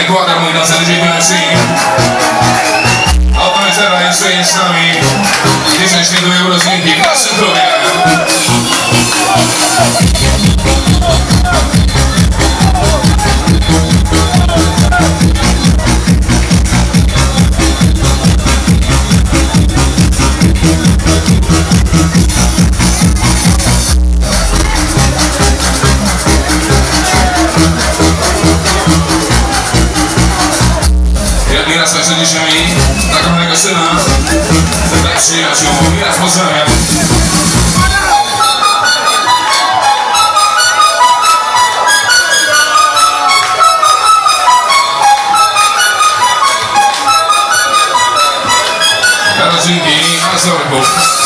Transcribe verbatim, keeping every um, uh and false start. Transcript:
kładę mój na cel dziewięćdziesiąt. A to jest teraz jeszcze jest z nami. Dzisiaj świętuję urodzinki w naszym klubie. Raz jeszcze dzisiaj dla kochanego syna, dla przyjaciół, raz pozdrawiam. Rodzinki Azorków.